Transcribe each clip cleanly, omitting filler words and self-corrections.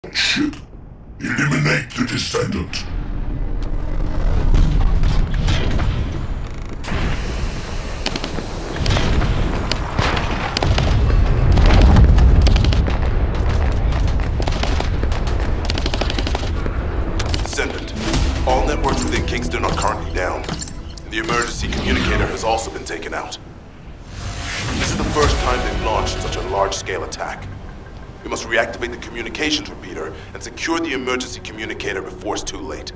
Ship. Eliminate the descendant. Descendant. All networks within Kingston are currently down. The emergency communicator has also been taken out. This is the first time they've launched such a large-scale attack. We must reactivate the communications repeater and secure the emergency communicator before it's too late.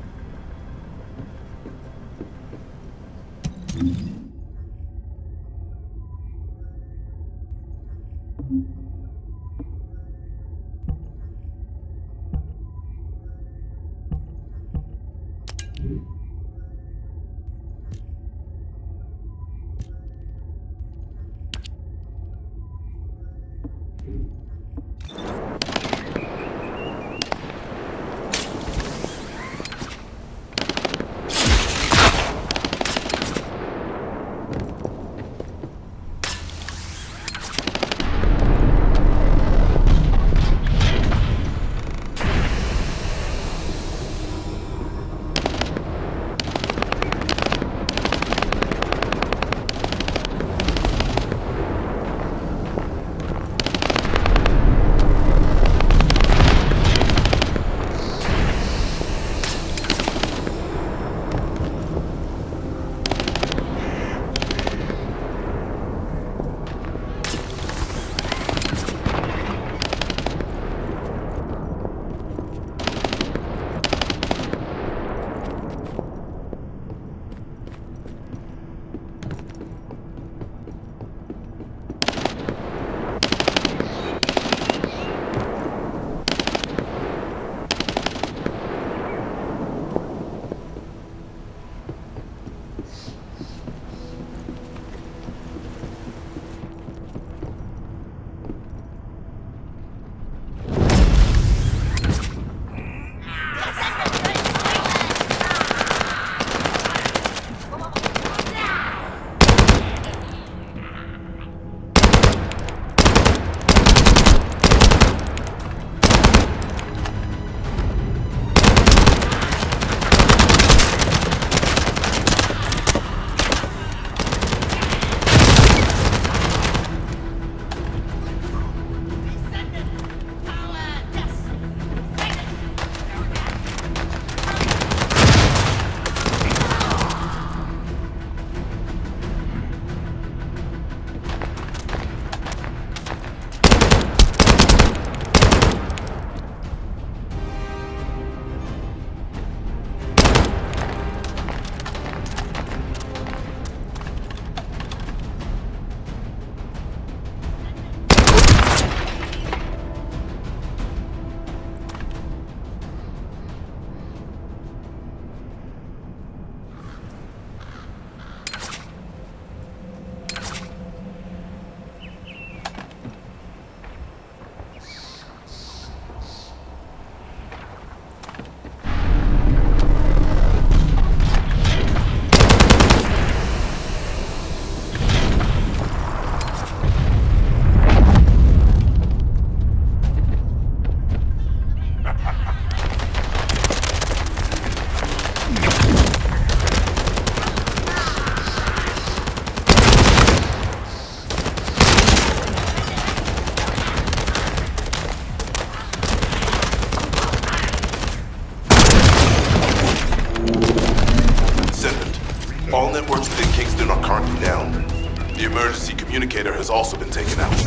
All networks within Kingston are currently down. The emergency communicator has also been taken out.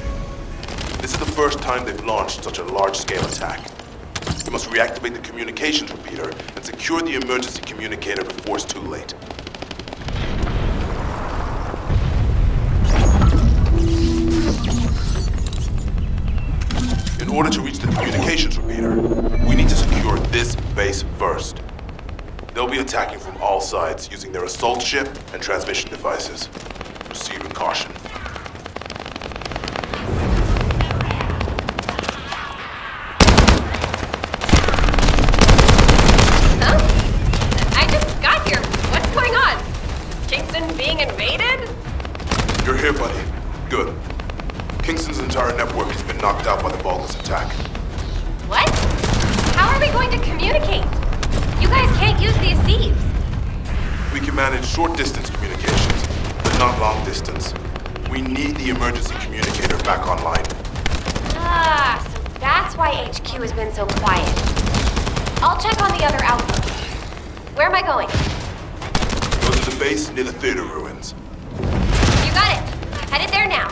This is the first time they've launched such a large-scale attack. We must reactivate the communications repeater and secure the emergency communicator before it's too late. In order to reach the communications repeater, we need to secure this base first. They'll be attacking from all sides using their assault ship and transmission devices. Proceed with caution. Huh? I just got here. What's going on? Kingston being invaded? You're here, buddy. Good. Kingston's entire network has been knocked out by the Vulgus attack. What? manage short-distance communications, but not long-distance. We need the emergency communicator back online. Ah, so that's why HQ has been so quiet. I'll check on the other outposts. Where am I going? Go to the base near the theater ruins. You got it. Headed there now.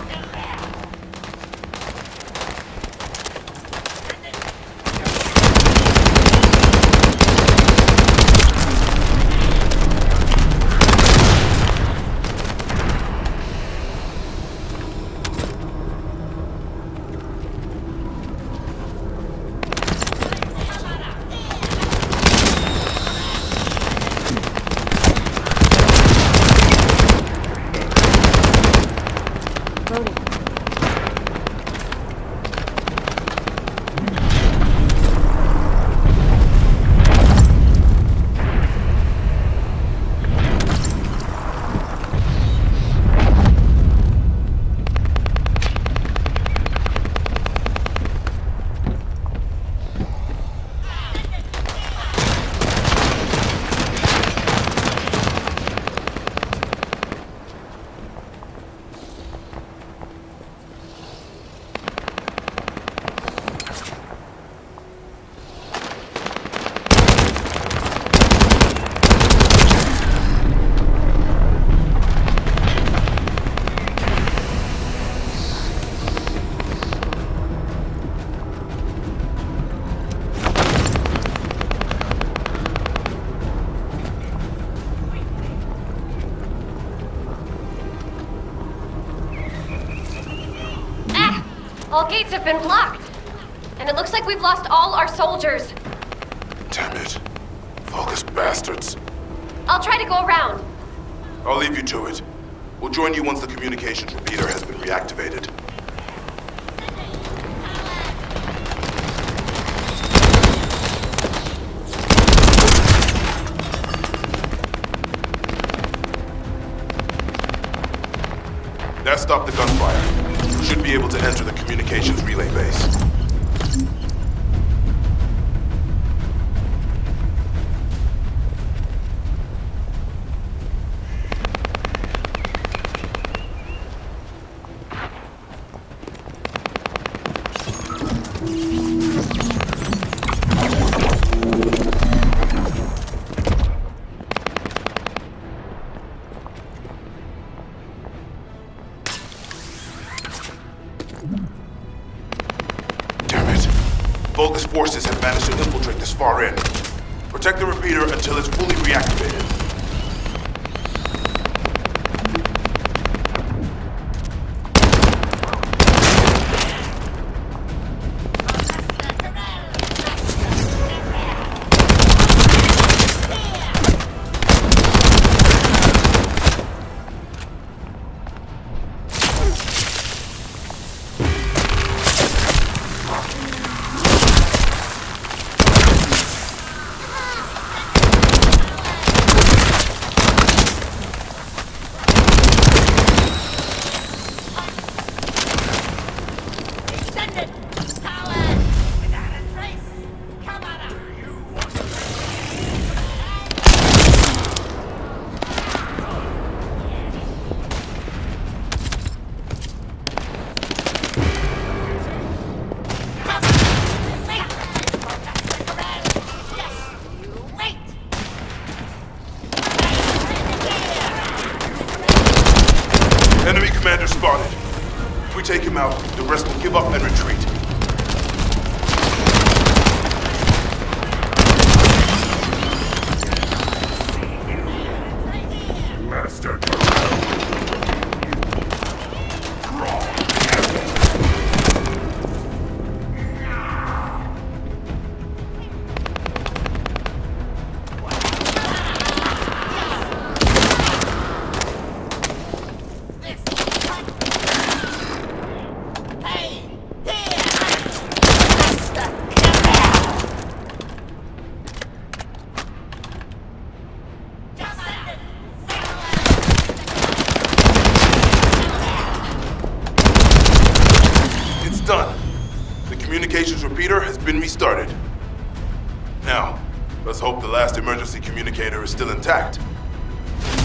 All gates have been blocked. And it looks like we've lost all our soldiers. Damn it. Vulgus bastards. I'll try to go around. I'll leave you to it. We'll join you once the communications repeater has been reactivated. That stopped the gunfire. We should be able to enter the communications relay base. Vulgus forces have managed to infiltrate this far in. Protect the repeater until it's fully reactivated. Enemy commander spotted. If we take him out, the rest will give up and retreat. Master Done. The communications repeater has been restarted. Now, let's hope the last emergency communicator is still intact.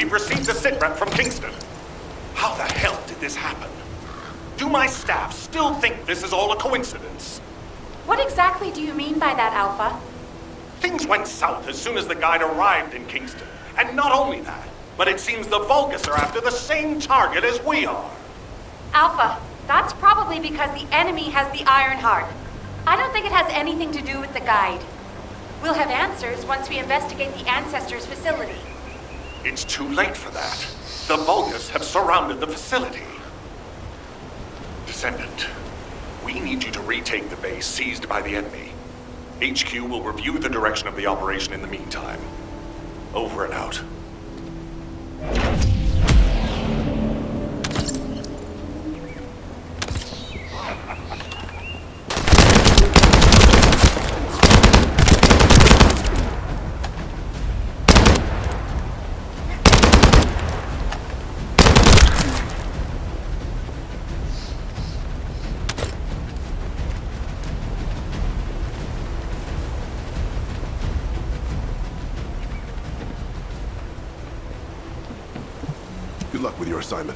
we've received a sitrep from Kingston. How the hell did this happen? Do my staff still think this is all a coincidence? What exactly do you mean by that, Alpha? Things went south as soon as the guide arrived in Kingston. And not only that, but it seems the Vulgus are after the same target as we are. Alpha, that's probably because the enemy has the Iron Heart. I don't think it has anything to do with the guide. We'll have answers once we investigate the Ancestors' facility. It's too late for that. The Vulgus have surrounded the facility. Descendant, we need you to retake the base seized by the enemy. HQ will review the direction of the operation in the meantime. Over and out. Good luck with your assignment.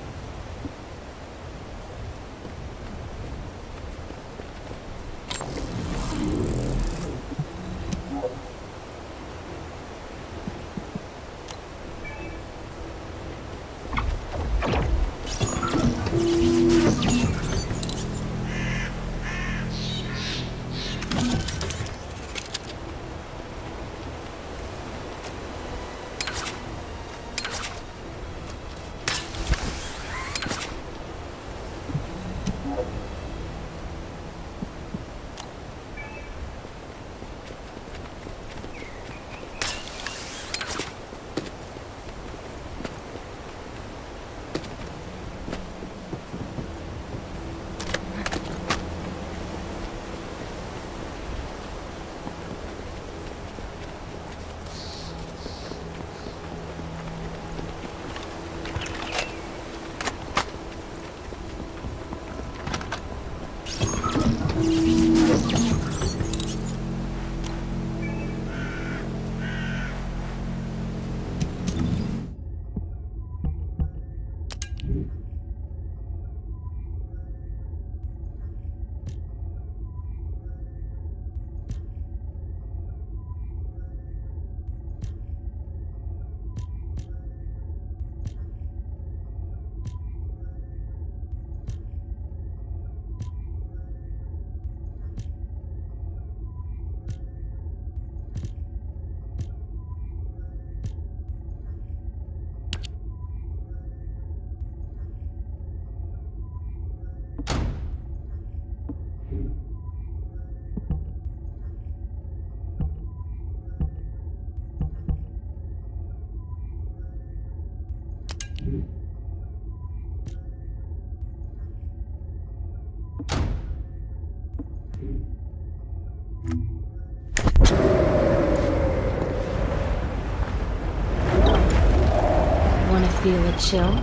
Wanna feel a chill?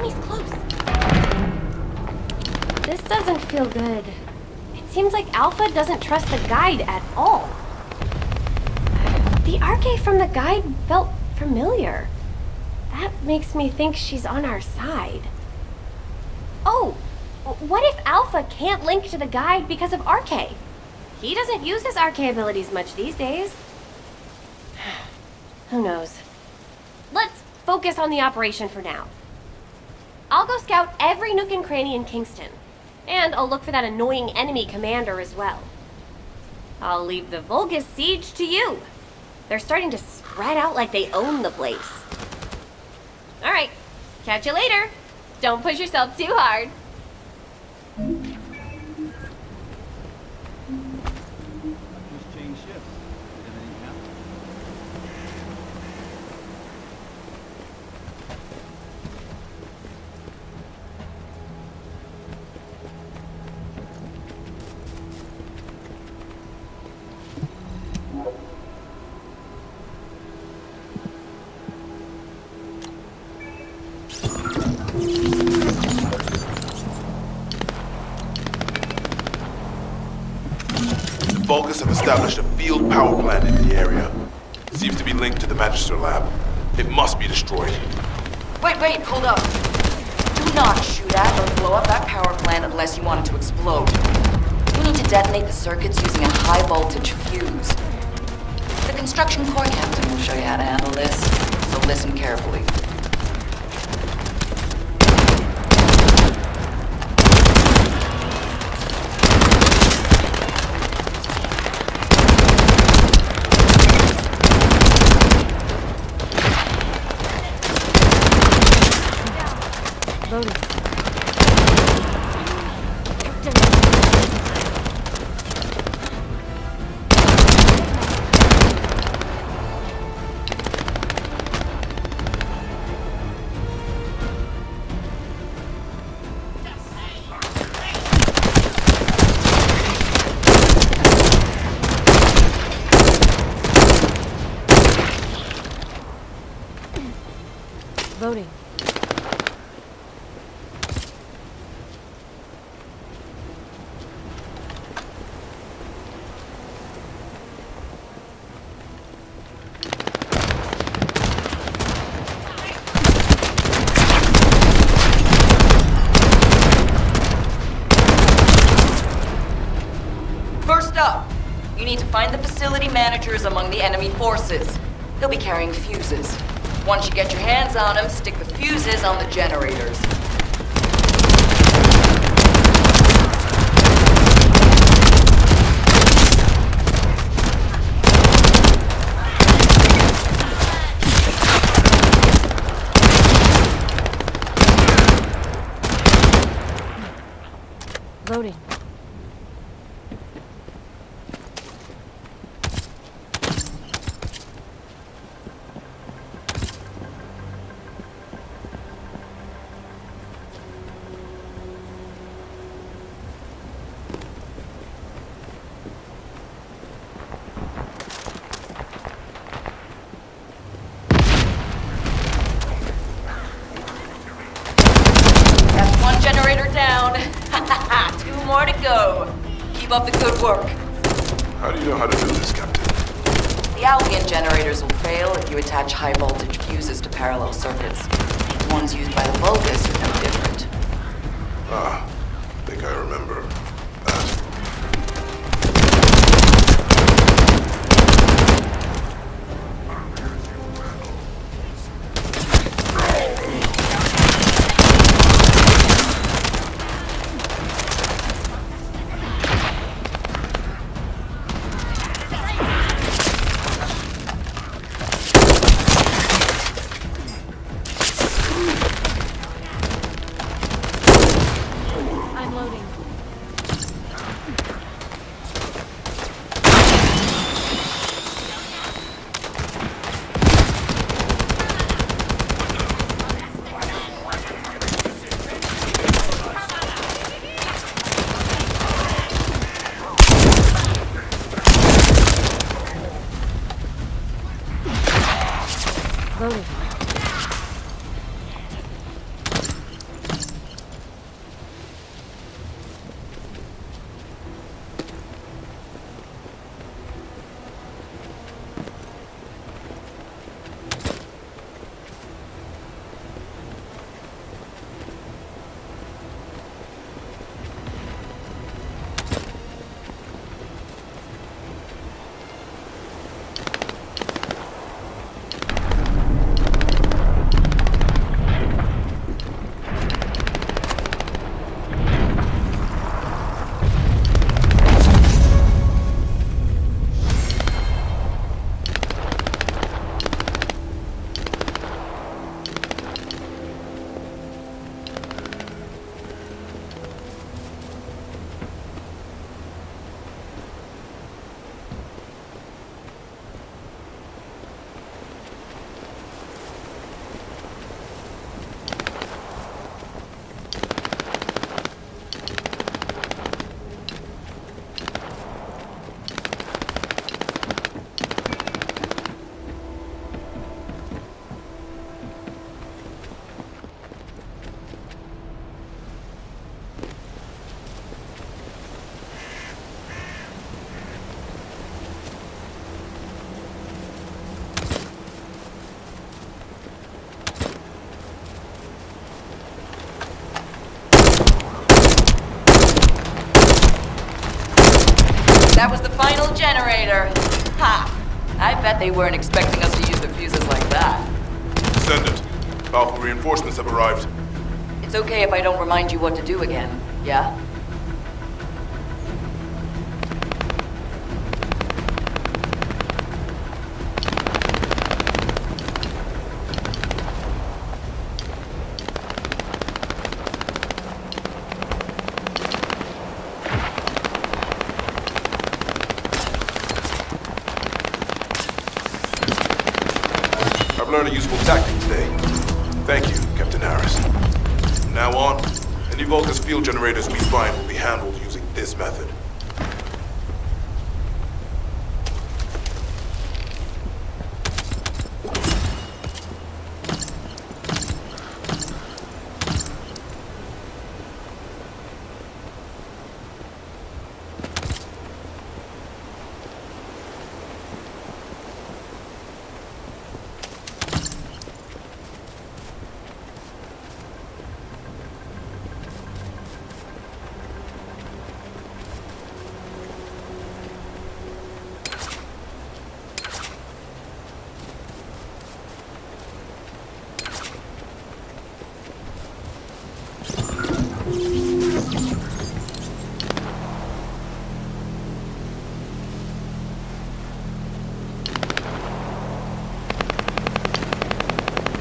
enemy's close. This doesn't feel good. It seems like Alpha doesn't trust the guide at all. The Arche from the guide felt familiar. That makes me think she's on our side. Oh, what if Alpha can't link to the guide because of Arche? He doesn't use his Arche abilities much these days. Who knows? Let's focus on the operation for now. I'll go scout every nook and cranny in Kingston, and I'll look for that annoying enemy commander as well. I'll leave the Vulgus siege to you. They're starting to spread out like they own the place. All right, catch you later. Don't push yourself too hard. Just change shifts. Did anything happen? Vulgus have established a field power plant in the area. It seems to be linked to the Magister lab. It must be destroyed. Wait, hold up. Do not shoot at or blow up that power plant unless you want it to explode. You need to detonate the circuits using a high voltage fuse. The construction corps captain will show you how to handle this, so listen carefully. Loading. Loading. First up, you need to find the facility managers among the enemy forces. They'll be carrying fuses. Once you get your hands on them, stick the fuses on the generators. Loading. That's one generator down. Two more to go. Keep up the good work. How do you know how to do this, Captain? The Albion generators will fail if you attach high voltage fuses to parallel circuits. The ones used by the Vulgus are no different. Ah, I think I remember that. I'm loading. that was the final generator. Ha! I bet they weren't expecting us to use the fuses like that. Descendant, Alpha reinforcements have arrived. It's okay if I don't remind you what to do again, yeah? I've learned a useful tactic today. Thank you, Captain Harris. From now on, any Vulgus field generators we find will be handled using this method.